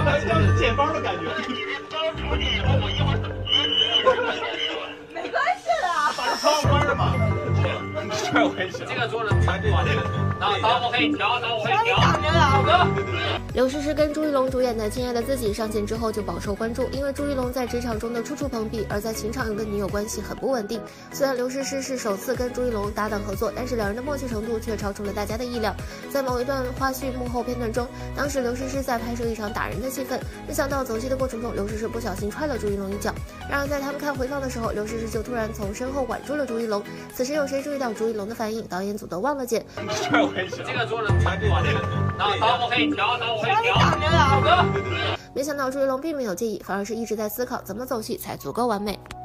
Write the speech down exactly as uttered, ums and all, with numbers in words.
像捡包的感觉。 你这包出去以后，我一会儿怎么没关系的， 把这窗户关上吧。这我也行。 这个桌子太短了，那刀我可以调，刀我可以调。 挡着了，哥。 刘诗诗跟朱一龙主演的《亲爱的自己》上线之后就饱受关注，因为朱一龙在职场中的处处碰壁，而在情场上跟女友关系很不稳定。虽然刘诗诗是首次跟朱一龙搭档合作，但是两人的默契程度却超出了大家的意料。在某一段花絮幕后片段中，当时刘诗诗在拍摄一场打人的戏份，没想到走戏的过程中，刘诗诗不小心踹了朱一龙一脚。然而在他们看回放的时候，刘诗诗就突然从身后挽住了朱一龙。此时有谁注意到朱一龙的反应？导演组都忘了剪。 这我也行。 这个桌子太短了，那刀我可以调，刀我可以调。 挡着了，哥。 没想到朱一龙并没有介意，反而是一直在思考怎么走戏才足够完美。